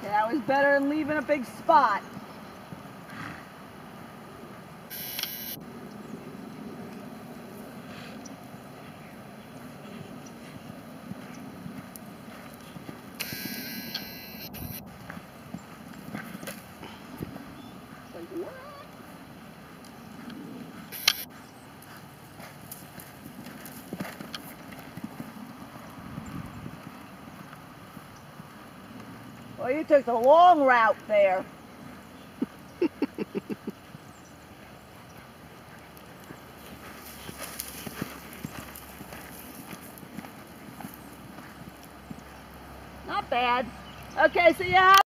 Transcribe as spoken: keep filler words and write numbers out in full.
That was better than leaving a big spot. Like, what? Well, you took the long route there. Not bad. Okay, so you have